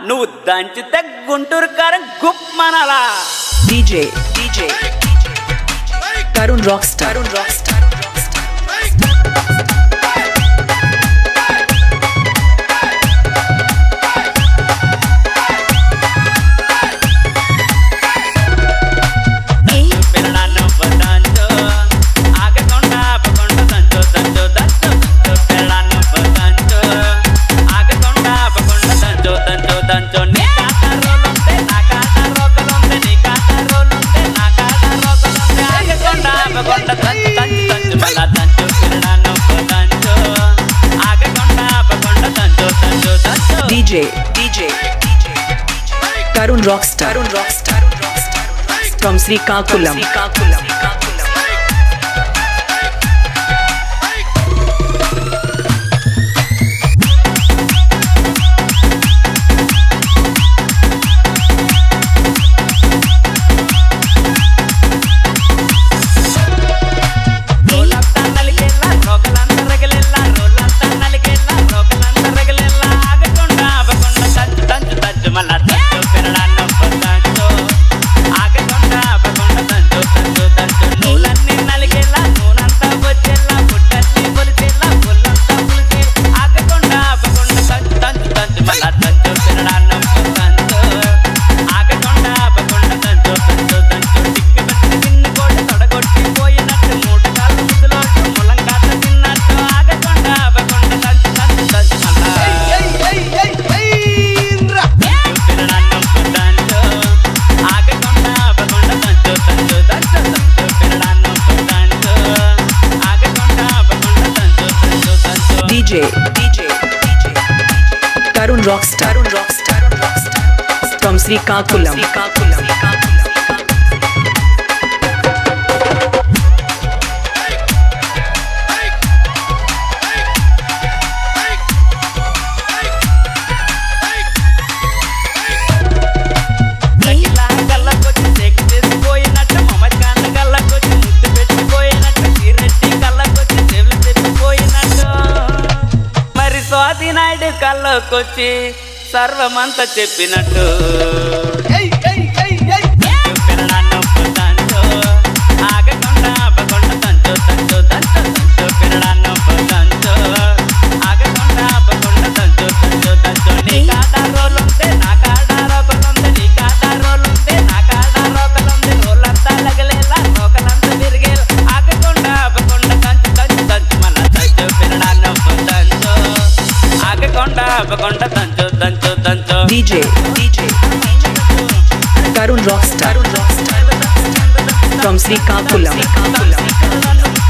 నువ్వు దంచితే గుంటూరు కారం గుప్మనాలా DJ Tarun Rockstar DJ Tarun Rockstar from Srikakulam. DJ Tarun Rockstar from Srikakulam. Naidu కళ్ళకొచ్చి సర్వమంతా చెప్పినట్టు ఆగకుండా ఆపకుండా తంచు తంచు తంచు తంచు పిల్లడాన్నో తంచు ఆగకుండా ఆపకుండా తంచు తంచు తంచు నీ కాడా రోలుంటే నా కాడా రోకలుంది నీ కాడా రోలుంటే నా కాడా రోకలుంది రోలంతా లగలేలా రోకలంతా విరిగేలా ఆగకుండా ఆపకుండా తంచు తంచు తంచు మళ్ళా తంచు పిల్లడాన్నో తంచు DJ Tarun Rockstar from Srikakulam.